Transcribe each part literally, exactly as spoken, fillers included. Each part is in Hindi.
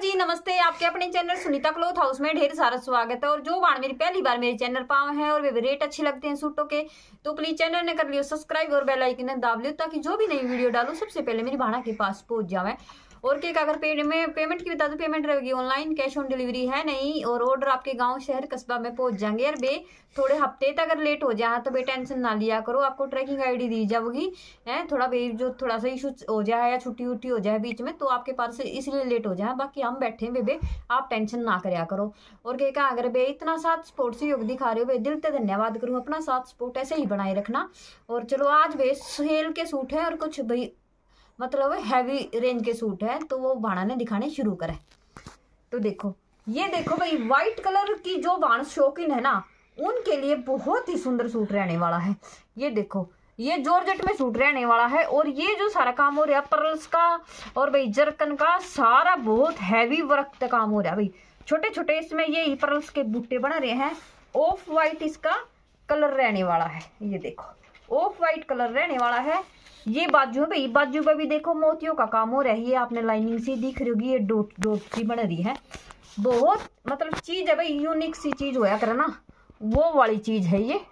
जी नमस्ते, आपके अपने चैनल सुनीता क्लॉथ हाउस में ढेर सारा स्वागत है। और जो बार मेरी पहली बार मेरे चैनल पाओ है और वे रेट अच्छे लगते हैं सूटों के, तो प्लीज चैनल ने कर लियो सब्सक्राइब और बेल आइकन दाब लियो, ताकि जो भी नई वीडियो डालूं सबसे पहले मेरी भाड़ा के पास पहुंच जावे। और के अगर पे, में पेमेंट की बता दूं, पेमेंट रहेगी ऑनलाइन, कैश ऑन डिलीवरी है नहीं। और ऑर्डर आपके गांव शहर कस्बा में पहुंच जाएंगे। और बे थोड़े हफ्ते तक अगर लेट हो जाए तो बे टेंशन ना लिया करो, आपको ट्रैकिंग आईडी दी जाएगी है। थोड़ा बे जो थोड़ा सा इशू हो जाए या छुट्टी उट्टी हो जाए बीच में, तो आपके पास इसलिए लेट हो जाए। बाकी हम बैठे हैं बेबे, आप टेंशन ना करया करो। और के का अगर बे इतना साथ स्पोर्ट से योग दिखा रहे हो बे, दिल से धन्यवाद करूँ। अपना साथ स्पोर्ट ऐसे ही बनाए रखना। और चलो आज बे सेल के सूट है और कुछ भाई मतलब हैवी रेंज के सूट है, तो वो भाड़ा ने दिखाने शुरू करे। तो देखो ये देखो भाई, व्हाइट कलर की जो बाण शौकीन है ना, उनके लिए बहुत ही सुंदर सूट रहने वाला है। ये देखो ये जॉर्जेट में सूट रहने वाला है। और ये जो सारा काम हो रहा है पर्ल्स का और भाई जरकन का, सारा बहुत हैवी वर्क का काम हो रहा है भाई। छोटे छोटे इसमें ये पर्ल्स के बूटे बना रहे हैं। ऑफ वाइट इसका कलर रहने वाला है। ये देखो ऑफ वाइट कलर रहने वाला है। ये बाजू है भाई, बाजू पे भी देखो मोतियों का काम हो रहा है। ये आपने लाइनिंग सी दिख रही होगी, ये डॉट डॉट सी बन रही है। बहुत मतलब चीज है भाई, यूनिक सी चीज होया करे ना, वो वाली चीज है ये।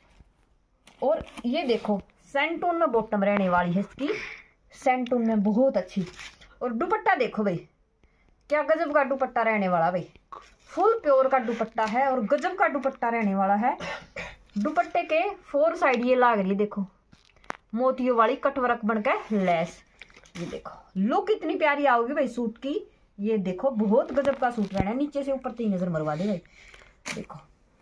और ये देखो सेंटून में बॉटम रहने वाली है इसकी, सेंटून में बहुत अच्छी। और दुपट्टा देखो भाई, क्या गजब का दुपट्टा रहने वाला भाई, फुल प्योर का दुपट्टा है और गजब का दुपट्टा रहने वाला है। दुपट्टे के फोर साइड ये लाग रही देखो, मोतियों वाली कटवर्क बनकर लेस। ये देखो लुक इतनी प्यारी आओगी भाई सूट की। ये देखो बहुत गजब का सूट रहना है, नीचे से ऊपर तीन नजर मरवा दे भाई। देखो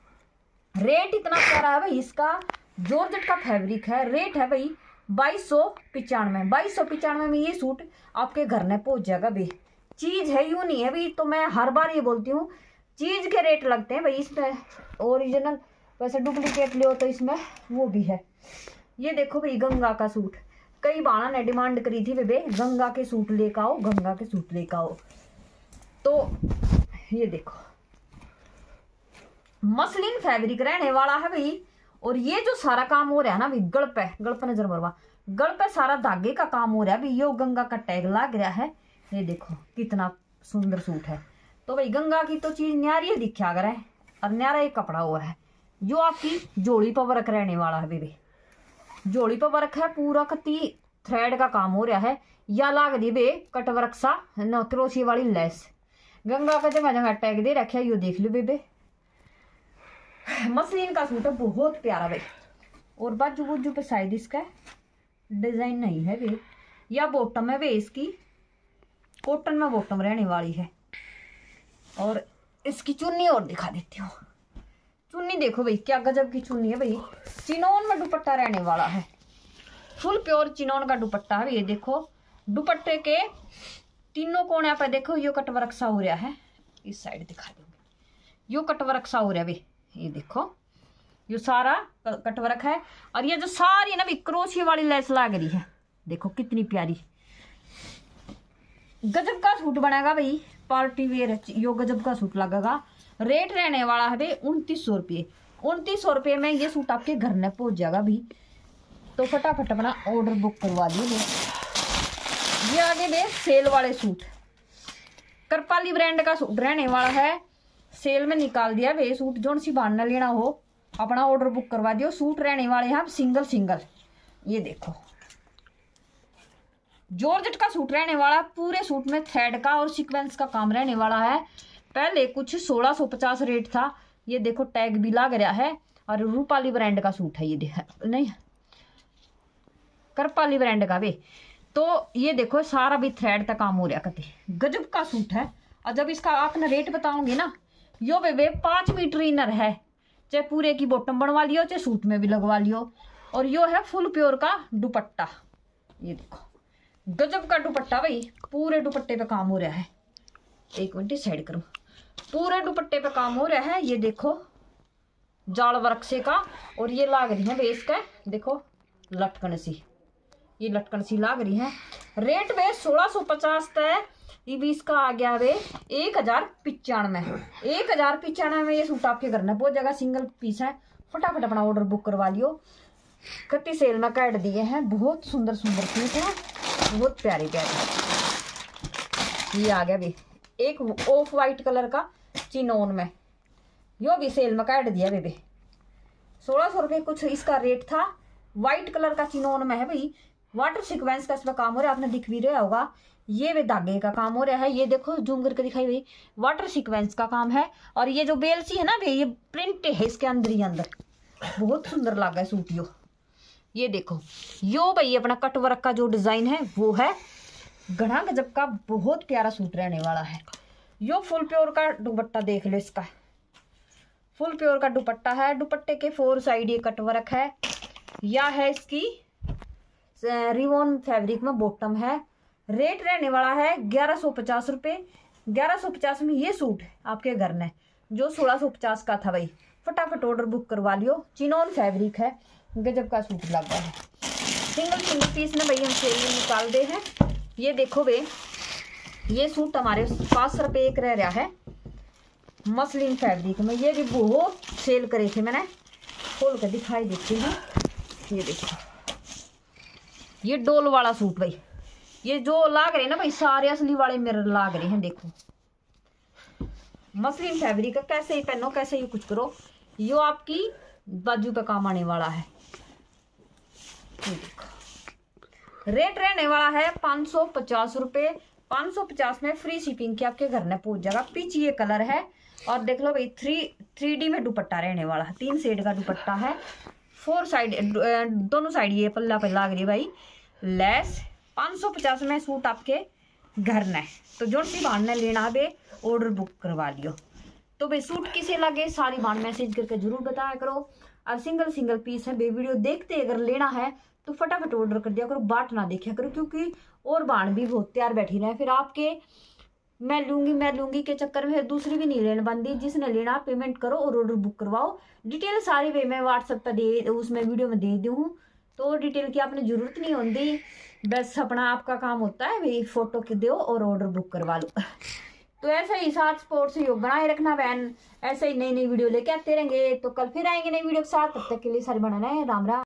रेट इतना प्यारा है भाई इसका, जॉर्जेट का फैब्रिक है। रेट है भाई बाईस सौ पिचानवे बाईस सौ पिचानवे में ये सूट आपके घर में पहुंच जाएगा भाई। चीज है यूं नहीं है भाई, तो मैं हर बार ये बोलती हूँ चीज के रेट लगते हैं भाई इसमें। ओरिजिनल वैसे डुप्लीकेट लियो तो इसमें वो भी है। ये देखो भाई गंगा का सूट, कई बार ने डिमांड करी थी बेबे गंगा के सूट लेकर आओ, गंगा के सूट लेकर आओ। तो ये देखो मसलिन फैब्रिक रहने वाला है भाई। और ये जो सारा काम हो रहा है ना भाई, गल पे गल पे नजर मरवा, गल पे सारा धागे का काम हो रहा है भाई। यो गंगा का टैग लग रहा है। ये देखो कितना सुंदर सूट है। तो भाई गंगा की तो चीज न्यारी दिखा कर है, और न्यारा एक कपड़ा हुआ है। जो आपकी जोड़ी पर वर्क रहने वाला है बेबे, जोड़ी पर वर्क है पूरा, कती थ्रेड का काम हो रहा है। या लाग दी बे कटवर्क सा न क्रोशिया वाली लेस। गंगा का जगह जगह टैग दे रखा है, यो देख लो बेबे। मसलिन का सूट है बहुत प्यारा भाई। और बाजू बाजू पे साइड इसका डिजाइन नहीं है बे, या बॉटम है बे इसकी, कॉटन में बॉटम रहने वाली है। और इसकी चुन्नी और दिखा देती हूँ। चुन्नी देखो भाई क्या गजब की चुन्नी है भाई, चिनोन में दुपट्टा रहने वाला है, फुल प्योर चिनोन का दुपट्टा है। ये देखो दुपट्टे के तीनों कोने पे देखो यो कटवर्क सा हो रहा है। इस साइड दिखा दूंगी, यो कटवर्क सा हो रहा है भाई। ये देखो यो सारा कटवर्क है। और ये जो सारी ना भी क्रोशिया वाली लेस लग रही है, देखो कितनी प्यारी, गजब का सूट बनेगा भाई। पार्टी वेयर यो गजब का सूट लगेगा। रेट रहने वाला है भाई उनतीस सौ रुपये उनतीस सौ रुपये में ये सूट आपके घर में पहुंच जाएगा भी। तो फटाफट अपना ऑर्डर बुक करवा दीजिए। ये आगे बे सेल वाले सूट, करपाली ब्रांड का सूट रहने वाला है। सेल में निकाल दिया वे सूट, जोन सी बांधना लेना हो अपना ऑर्डर बुक करवा दियो। सूट रहने वाले हैं सिंगल सिंगल। ये देखो जॉर्जेट का सूट रहने वाला, पूरे सूट में थ्रेड का और सीक्वेंस का काम रहने वाला है। पहले कुछ सोलह सौ पचास रेट था। ये देखो टैग भी लग रहा है। और रूपाली ब्रांड का सूट है ये, देखा नहीं करपाली ब्रांड का भी। तो ये देखो सारा भी थ्रेड का काम हो रहा, कते गजब का सूट है। और जब इसका आपने रेट बताऊंगी ना, यो बेबे पांच मीटर इनर है, चाहे पूरे की बॉटम बनवा लियो चाहे सूट में भी लगवा लियो। और यो है फुल प्योर का दुपट्टा। ये देखो गजब का दुपट्टा भाई, पूरे दुपट्टे पे काम हो रहा है। एक मिनट साइड करूं, पूरे दुपट्टे पे काम हो रहा है। ये देखो जाल वर्क से का, और ये लाग रही है बेस का देखो लटकन सी, ये लटकन सी लाग रही है। रेट बे सोलह सौ पचास है। ये भी इसका आ गया वे एक हजार पिचानवे एक हजार पिचानवे में ये सूट आपके घर में पहुंच जाएगा। सिंगल पीस है, फटाफट अपना ऑर्डर बुक करवा लियो। कति सेल में काट दिए हैं, बहुत सुंदर सुंदर सूट है, बहुत प्यारे प्यारे। ये आ गया भी एक ऑफ वाइट कलर का चिनोन में, यो भी सेल में काट दिया बेबे। सोलह सौ रुपये कुछ इसका रेट था। व्हाइट कलर का चिनोन में है भाई, वाटर सीक्वेंस का इसमें काम हो रहा है, आपने दिख भी रहा होगा। ये वे धागे का काम हो रहा है, ये देखो जूम करके दिखाई भाई, वाटर सीक्वेंस का काम है। और ये जो बेलची है ना भाई, ये प्रिंट है इसके अंदर ही अंदर, बहुत सुंदर लगा है सूट यो। ये देखो यो भाई अपना कट वर्क का जो डिजाइन है वो है, घना गजब का बहुत प्यारा सूट रहने वाला है। यो फुल प्योर का दुपट्टा देख लो, इसका फुल प्योर का दुपट्टा है। दुपट्टे के फोर साइड ये कट वर्क है, या है इसकी रिवॉन फैब्रिक में बॉटम है। रेट रहने वाला है ग्यारह सौ पचास रुपये। ग्यारह सौ पचास में ये सूट आपके घर में जो सोलह सौ पचास का था भाई, फटाफट ऑर्डर बुक करवा लियो। चिनोन फैब्रिक है, गजब का सूट लगा है। सिंगल सिंगल पीस में भाई हम सेल में निकाल दे हैं। ये देखो भाई, ये सूट हमारे पाँच सौ रुपये एक रह रहा है मसलिन फैब्रिक में। ये भी बहुत सेल करे थे, मैंने खोल कर दिखाई देती हूँ। ये देखो ये डोल वाला सूट भाई, ये जो लाग रहे हैं ना भाई सारे असली वाले मिरर लाग रहे हैं। देखो मसलिन फैब्रिक का, कैसे ही पहनो कैसे ही कुछ करो, यो आपकी बाजू पे काम आने वाला है। ये देखो रेट रहने वाला है पाँच सौ पचास रुपये। पाँच सौ पचास में फ्री शिपिंग की आपके घर में पहुंच जाएगा। पीच ये कलर है, और देख लो भाई थ्री थ्री डी में दुपट्टा रहने वाला है, तीन शेड का दुपट्टा है। फोर साइड दोनों साइड ये पल्ला पे लाग रही भाई लेस। पाँच सौ पचास में सूट आपके घर में, तो जो सी बाण ने लेना है ऑर्डर बुक करवा लियो। तो भाई सूट किसे लगे सारी बाण मैसेज करके जरूर बताया करो। और सिंगल सिंगल पीस है बे, वीडियो देखते अगर लेना है तो फटाफट ऑर्डर कर दिया करो, बाट ना देखा करो, क्योंकि और बाण भी बहुत तैयार बैठी रहे, फिर आपके मैं लूंगी मैं लूंगी के चक्कर में दूसरी भी नहीं लेने बंदी। जिसने लेना पेमेंट करो और ऑर्डर बुक करवाओ। डिटेल सारी वे मैं व्हाट्सएप पर दे उसमें वीडियो में दे दूँ, तो डिटेल की आपने जरूरत नहीं होती, बस अपना आपका काम होता है भाई फोटो के दो और ऑर्डर बुक करवा लो। तो ऐसा ही साथ सपोर्ट से योग बनाए रखना बहन, ऐसे ही नई नई वीडियो लेके आते रहेंगे। तो कल फिर आएंगे नई वीडियो के साथ, तब तक के लिए सारी बनाना है। राम राम।